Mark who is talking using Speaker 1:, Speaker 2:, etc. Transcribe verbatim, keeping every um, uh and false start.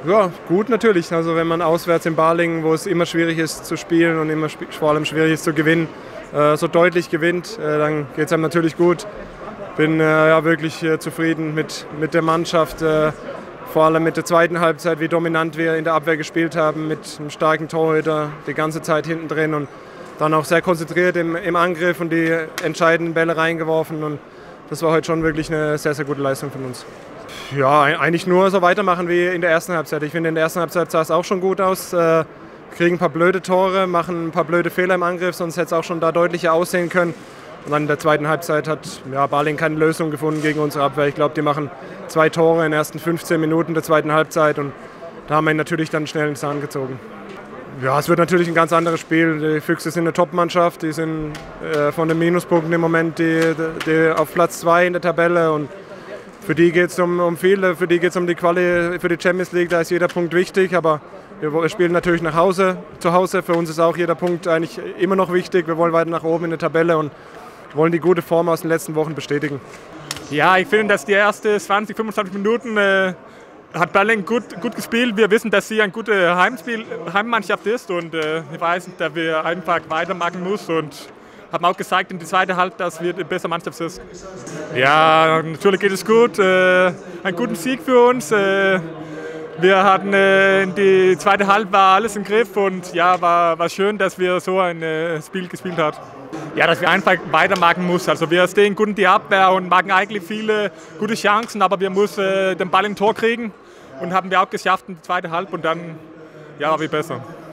Speaker 1: Ja, gut natürlich. Also wenn man auswärts in Balingen, wo es immer schwierig ist zu spielen und immer vor allem schwierig ist zu gewinnen, äh, so deutlich gewinnt, äh, dann geht es einem natürlich gut. Bin äh, ja, wirklich äh, zufrieden mit, mit der Mannschaft, äh, vor allem mit der zweiten Halbzeit, wie dominant wir in der Abwehr gespielt haben, mit einem starken Torhüter die ganze Zeit hinten drin und dann auch sehr konzentriert im, im Angriff und die entscheidenden Bälle reingeworfen. Und das war heute schon wirklich eine sehr, sehr gute Leistung von uns. Ja, eigentlich nur so weitermachen wie in der ersten Halbzeit. Ich finde, in der ersten Halbzeit sah es auch schon gut aus. Äh, kriegen ein paar blöde Tore, machen ein paar blöde Fehler im Angriff, sonst hätte es auch schon da deutlicher aussehen können. Und dann in der zweiten Halbzeit hat ja, Balingen keine Lösung gefunden gegen unsere Abwehr. Ich glaube, die machen zwei Tore in den ersten fünfzehn Minuten der zweiten Halbzeit und da haben wir ihn natürlich dann schnell ins Zahn gezogen. Ja, es wird natürlich ein ganz anderes Spiel. Die Füchse sind eine Top-Mannschaft, die sind äh, von den Minuspunkten im Moment die, die auf Platz zwei in der Tabelle und für die geht es um, um viel, für die geht es um die Quali für die Champions League, da ist jeder Punkt wichtig, aber wir spielen natürlich nach Hause, zu Hause. Für uns ist auch jeder Punkt eigentlich immer noch wichtig. Wir wollen weiter nach oben in der Tabelle und wollen die gute Form aus den letzten Wochen bestätigen.
Speaker 2: Ja, ich finde, dass die ersten zwanzig, fünfundzwanzig Minuten äh, hat Balingen gut, gut gespielt. Wir wissen, dass sie eine gute Heimspiel, Heimmannschaft ist und äh, ich weiß, dass wir einfach weitermachen müssen und haben auch gesagt in der zweiten Halbzeit, dass wir die beste Mannschaft sind. Ja, natürlich geht es gut. Äh, ein guter Sieg für uns. Äh, wir hatten äh, in die zweite Halbzeit war alles im Griff und ja, war, war schön, dass wir so ein äh, Spiel gespielt haben. Ja, dass wir einfach weitermachen müssen. Also wir stehen gut in die Abwehr und machen eigentlich viele gute Chancen, aber wir müssen äh, den Ball im Tor kriegen und haben wir auch geschafft in der zweiten Halbzeit und dann ja, war wir besser.